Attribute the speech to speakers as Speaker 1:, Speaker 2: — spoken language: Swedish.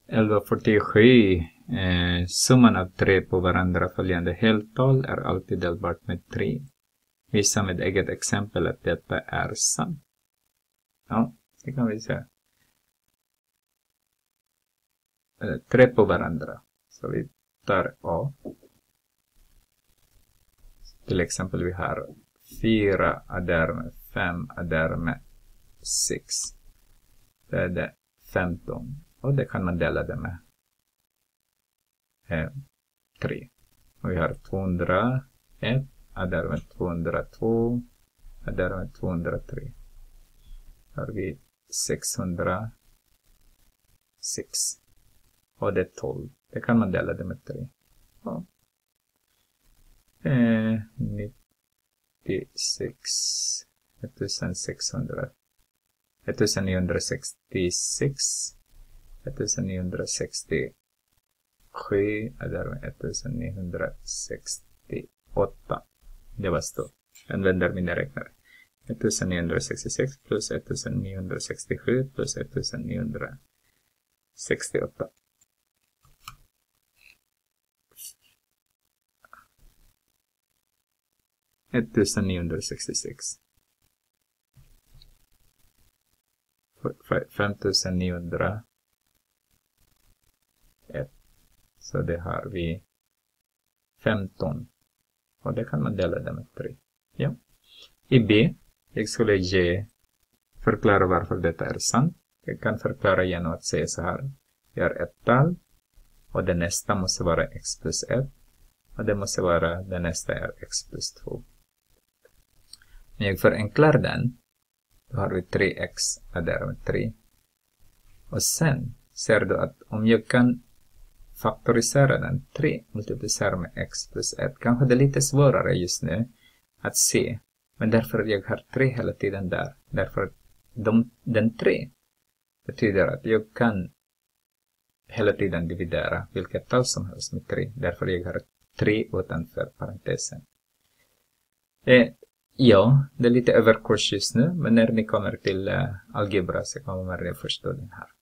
Speaker 1: 1147. Summan av 3 på varandra följande heltal är alltid delbart med 3. Visa med eget exempel att detta är sant. Ja, det kan vi säga. 3 på varandra. Så vi tar A. Till exempel vi har 4 adderar med 5 adderar med 6. Det är det 15. Och det kan man dela det med 3. Och vi har 201 adderar med 202 adderar med 203. Här har vi 606. Och det är 12. Det kan man dela det med 3. Ja. 96 1600 1966 1967 är 1968. Det var stort. Använder mina räknare. 1966 plus 1967 plus 1968. Ettusen 966. 5901. Så det har vi 15. Och det kan man dela det med 3. Ja. I B, jag skulle förklara varför detta är sant. Jag kan förklara genom att säga så här. Vi har ett tal. Och det nästa måste vara x plus 1. Och det måste vara det nästa är x plus 2. När jag förenklar den, då har vi 3x adderar med 3. Och sen ser du att om jag kan faktorisera den 3 multiplicerar med x plus 1. Kanske det är lite svårare just nu att se. Men därför att jag har 3 hela tiden där. Därför att den 3 betyder att jag kan hela tiden dividera vilket tal som helst med 3. Därför jag har 3 utanför parentesen. Ja, det är lite överkurs just nu. Men när ni kommer till algebra så kommer ni förstå den här.